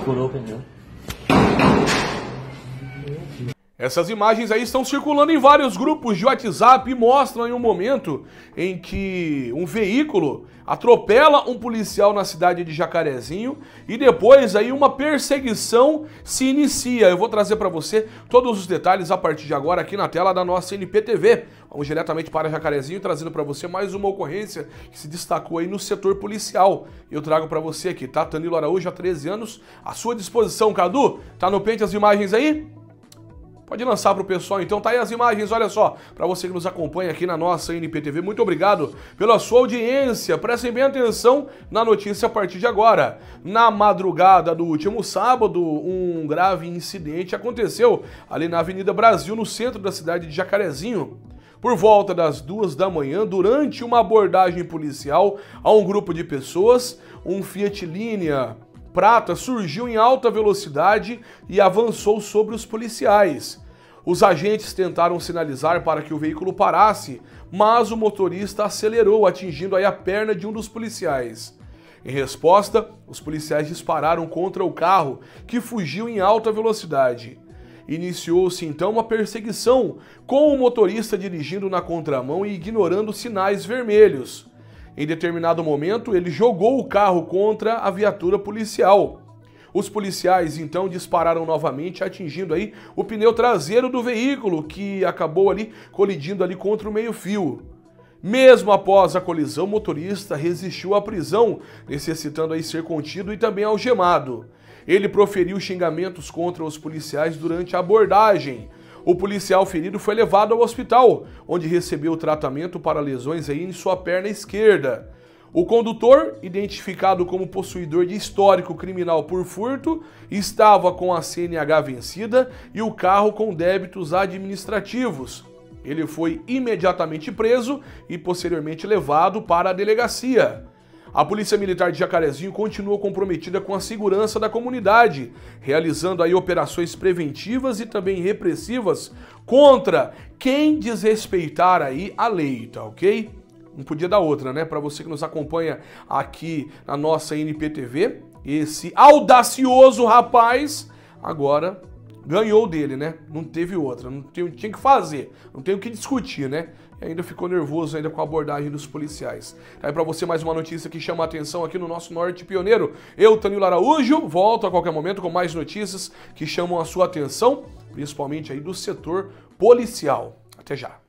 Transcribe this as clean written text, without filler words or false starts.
Furou o pneu. Essas imagens aí estão circulando em vários grupos de WhatsApp e mostram aí um momento em que um veículo atropela um policial na cidade de Jacarezinho e depois aí uma perseguição se inicia. Eu vou trazer para você todos os detalhes a partir de agora aqui na tela da nossa NPTV. Vamos diretamente para Jacarezinho trazendo para você mais uma ocorrência que se destacou aí no setor policial. Eu trago para você aqui, tá? Tanilo Araújo, há 13 anos, à sua disposição. Cadu, tá no pente as imagens aí? Pode lançar para o pessoal, então. Tá aí as imagens, olha só, para você que nos acompanha aqui na nossa NPTV, muito obrigado pela sua audiência. Prestem bem atenção na notícia a partir de agora. Na madrugada do último sábado, um grave incidente aconteceu ali na Avenida Brasil, no centro da cidade de Jacarezinho. Por volta das 2 da manhã, durante uma abordagem policial a um grupo de pessoas, um Fiat Linea prata surgiu em alta velocidade e avançou sobre os policiais. Os agentes tentaram sinalizar para que o veículo parasse, mas o motorista acelerou, atingindo aí a perna de um dos policiais. Em resposta, os policiais dispararam contra o carro, que fugiu em alta velocidade. Iniciou-se então uma perseguição, com o motorista dirigindo na contramão e ignorando sinais vermelhos. Em determinado momento, ele jogou o carro contra a viatura policial. Os policiais então dispararam novamente, atingindo aí o pneu traseiro do veículo, que acabou ali colidindo ali contra o meio-fio. Mesmo após a colisão, o motorista resistiu à prisão, necessitando aí ser contido e também algemado. Ele proferiu xingamentos contra os policiais durante a abordagem. O policial ferido foi levado ao hospital, onde recebeu tratamento para lesões aí em sua perna esquerda. O condutor, identificado como possuidor de histórico criminal por furto, estava com a CNH vencida e o carro com débitos administrativos. Ele foi imediatamente preso e posteriormente levado para a delegacia. A Polícia Militar de Jacarezinho continua comprometida com a segurança da comunidade, realizando aí operações preventivas e também repressivas contra quem desrespeitar aí a lei, tá ok? Não podia dar outra, né? Para você que nos acompanha aqui na nossa NPTV, esse audacioso rapaz agora ganhou dele, né? Não teve outra, não tinha que fazer, não tem o que discutir, né? E ainda ficou nervoso ainda com a abordagem dos policiais. Aí para você mais uma notícia que chama a atenção aqui no nosso Norte Pioneiro. Eu, Tanilo Araújo, volto a qualquer momento com mais notícias que chamam a sua atenção, principalmente aí do setor policial. Até já.